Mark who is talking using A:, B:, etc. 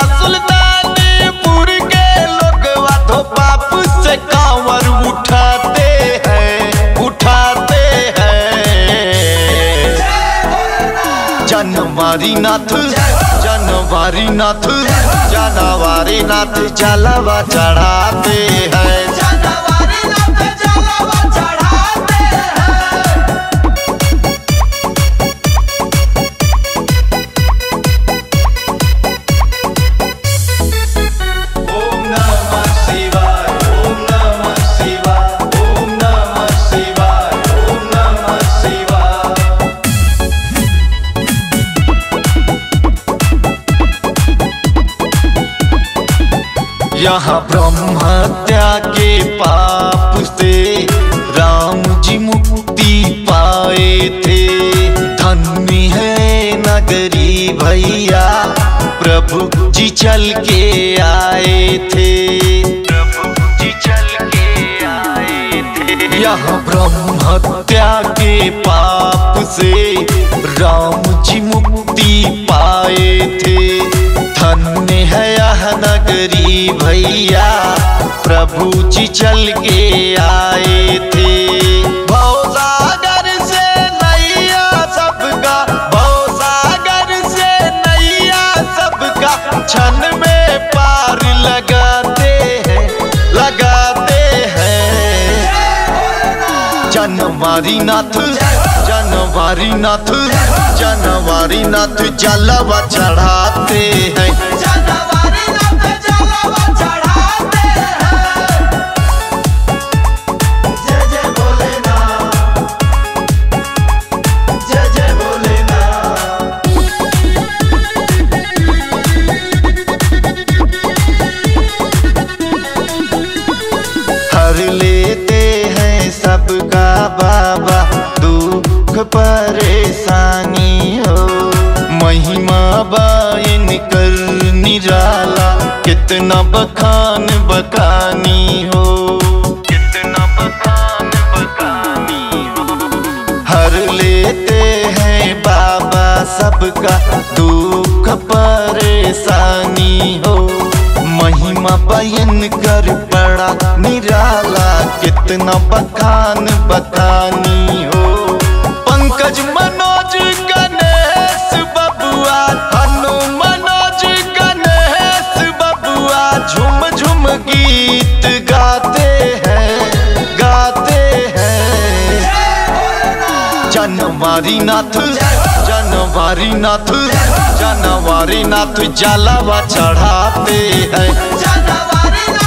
A: सुल्तानपुर के लोग तो पाप से कांवर उठाते हैं जनवारी नाथ जलवा चढ़ाते हैं। यहाँ ब्रह्म हत्या के पाप से राम जी मुक्ति पाए थे। धन्य है नगरी भैया प्रभु जी चल के आए थे। यहाँ ब्रह्म हत्या के पाप से राम जी मुक्ति पाए थे। धन्य है यह नगरी भैया प्रभु जी चल के आए थे। भवसागर से नैया सबका क्षण में पार लगाते हैं जनवारी नाथ जलवा चढ़ाते हैं। हर लेते हैं सबका बाबा दुख परेशानी हो। महिमा बाइन कर निराला कितना बखान बकानी हो। हर लेते हैं बाबा सबका दुख परेशानी हो। महिमा बयान कर बड़ा निराला कितना बखान बखानी हो। पंकज मनोज गणेश बबुआ मनोज गणेश बबुआ झूम झूम गीत गाते हैं जनवारी नाथ जलवा चढ़ाते हैं।